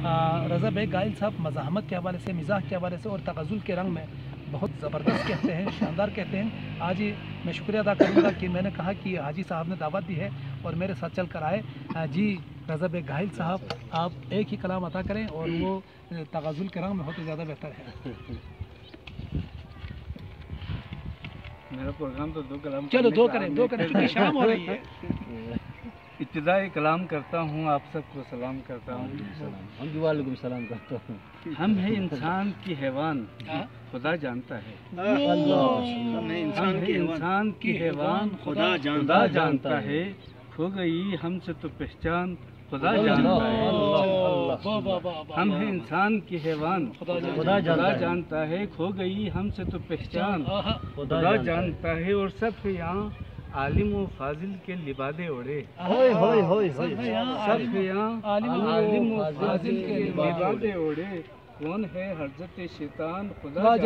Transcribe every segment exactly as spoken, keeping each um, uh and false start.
रज़ा bag गाइल साहब मज़ाहमत के हवाले से, मिज़ाह के हवाले से और तग़ज़ुल के रंग में बहुत ज़बरदस्त कहते हैं, शानदार कहते हैं। आज ही मैं शुक्रिया अदा करूँगा कि मैंने कहा कि हाजी साहब ने दावत दी है और मेरे साथ चल कर आए। जी रज़ा बेग गाइल साहब, आप एक ही कलाम अता करें और वो तग़ज़ुल के रंग में हो तो ज़्यादा बेहतर है। मेरा प्रोग्राम तो दो कलाम, चलो दो करें, दो करें क्योंकि शाम हो रही है। इब्तिदाई कलाम करता हूँ, आप सबको सलाम करता हूँ। हम भी वालेकुम सलाम करता हूँ। हम है इंसान की हैवान, खुदा जानता है। अल्लाह, हम है इंसान की हैवान, खुदा खुदा जानता है। खो गई हमसे तो पहचान, खुदा जानता है। हम है इंसान की हैवान, खुदा जानता है। खो गई हमसे तो पहचान, खुदा जानता है। और सब यहाँ आलिम व फाजिल के लिबादे ओढ़े, होय होय होय सब यहाँ आलिम व फाजिल के लिबादे ओढ़े। कौन है हज़रत शैतान, खुदा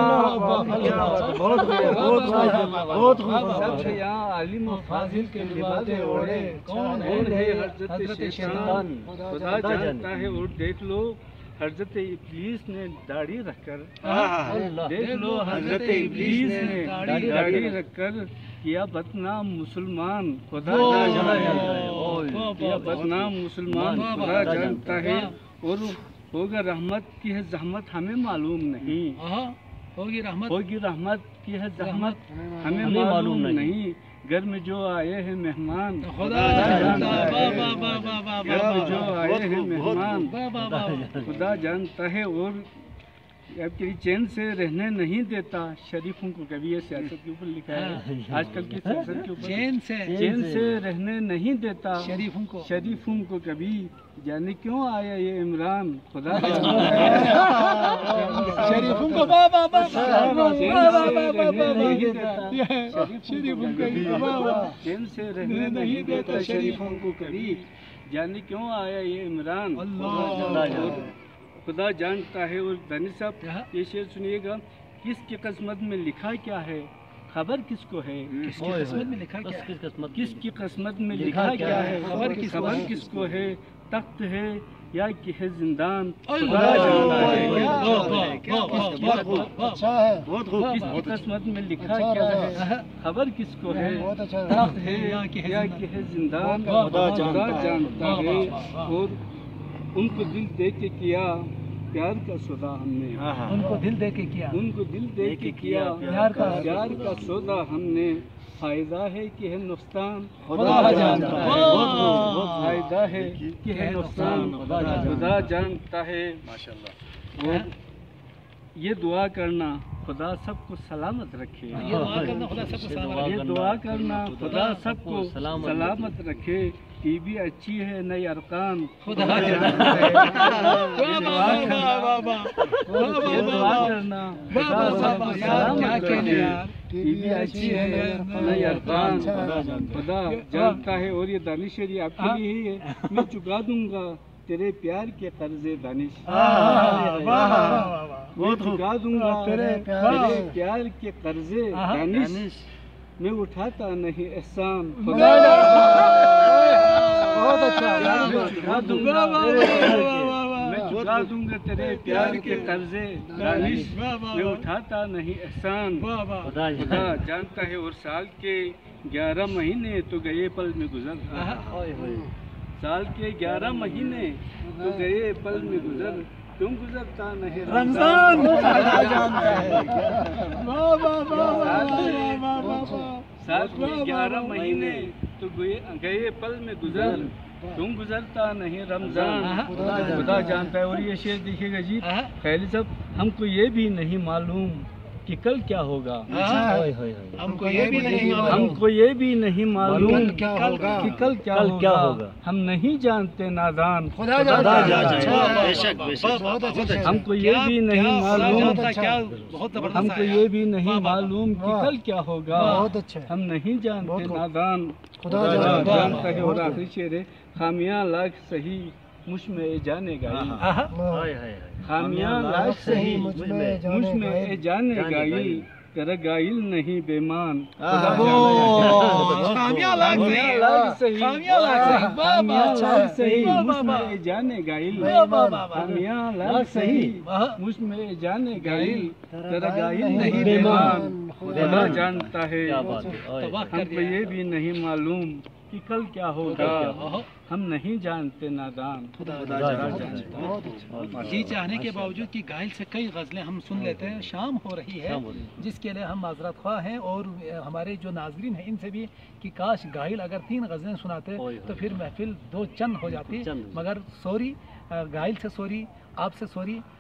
सब यहाँ आलिम व फाजिल के लिबादे ओढ़े। कौन है हज़रत शैतान, खुदा जानता है। और देख लो हज़रत इब्लीस ने दाढ़ी रखकर, देख लो हज़रत इब्लीस ने दाढ़ी रखकर किया बदनाम मुसलमान, खुदा जानता है। किया बदनाम मुसलमान, खुदा जानता है। और होगा रहमत की है जहमत, हमें मालूम नहीं। होगी रहमत होगी रहमत की है जहमत, हमें मालूम नहीं। घर में जो आए हैं मेहमान, खुदा जानता है। घर में जो आए हैं मेहमान, खुदा जानता है। और आपकी चैन से रहने नहीं देता शरीफों को, कभी ये सियासत के ऊपर लिखा है, आजकल की सियासत के ऊपर। चैन से चैन से रहने नहीं देता शरीफों को, शरीफों को कभी। जाने क्यों आया ये इमरान, खुदा जानता है। शरीफों को बाबा चैन से रहने नहीं देता शरीफों को कभी। जाने क्यों आया ये इमरान, खुदा जानता है। और दानिश साहब ये शेर सुनिएगा, किसकी किस्मत में लिखा क्या है, खबर किसको है। किसकी किस्मत में लिखा क्या है, किसकी किस्मत में लिखा क्या है, खबर किस खबर किसको है। तख्त है या कि है जिंदान, खुदा जानता है। किसकी किस्मत में लिखा क्या है, खबर किसको है। तख्त है या कि है जिंदान, खुदा जानता है। और उनको दिल दे के किया प्यार का सौदा हमने, उनको दिल दे के किया, उनको दिल दे के किया प्यार का प्यार का सौदा हमने। फायदा है कि है नुकसान, खुदा जानता है। फायदा है कि है नुकसान, खुदा जानता है। माशाल्लाह। और ये दुआ करना खुदा सबको सलामत रखे, ये दुआ करना खुदा सबको सलामत ये दुआ करना खुदा सबको सलामत रखे। टीवी अच्छी है नई अरकान, खुदा जानता है। ये दुआ करना खुदा सबको सलामत रखे। टीवी अच्छी है नई अरकान, खुदा जानता है। और ये दानिश ये आपके लिए ही है। मैं चुका दूंगा तेरे प्यार के कर्जे दानिश, मैं चुका दूंगा तेरे प्यार के कर्जे दानिश। मैं उठाता नहीं एहसान, खुदा बहुत अच्छा। मैं चुका दूंगा मैं चुका दूंगा तेरे प्यार के कर्जे दानिश। मैं उठाता नहीं एहसान, खुदा जानता है। और साल के ग्यारह महीने तो गए पल में गुजर, साल के ग्यारह महीने तो गए पल में गुजर। क्यों गुजरता नहीं रमजान, साल के ग्यारह महीने तो गए पल में गुजर। क्यों गुजरता नहीं रमजान, खुदा जानता है। और ये शेर देखिएगा जी खैली साहब, हमको ये भी नहीं मालूम कि कल क्या होगा। हमको ये भी नहीं हमको ये भी नहीं मालूम क्या होगा कि कल क्या होगा। हम नहीं जानते नादान, खुदा जानता है। हमको ये भी नहीं मालूम, हमको ये भी नहीं मालूम कि कल क्या होगा। बहुत अच्छा, हम नहीं जानते नादान, खुदा जानता है। और आखिरी शेर है, खामियां लाख सही मुझ में जाने गाई, खामियां लाख सही मुझ में जाने गाई। तेरा गाइल नहीं बेमान खामियां लाग खामियां लाग सही खामियां लाग सही वाह वाह लाग सही वाह वाह मुझमें जाने गाइल वाह वाह वाह खामियां लाग सही मुझमें जाने गाइल तेरा गाइल नहीं बेमान खुदा जानता है क्या बात है ओए। हमको ये भी नहीं मालूम कि कल क्या होगा हम नहीं जानते नादान खुदा जानता है। जी चाहने के बावजूद कि गाइल से कई गज़लें हम सुन लेते हैं, शाम हो रही है शाम हो रही है। जिसके लिए हम माजरत ख्वाह हैं और हमारे जो नाजरीन हैं इनसे भी कि काश गाइल अगर तीन गज़लें सुनाते ओए तो फिर महफिल दो चंद हो जाती, चंद। मगर सॉरी गाइल से सॉरी, आपसे सॉरी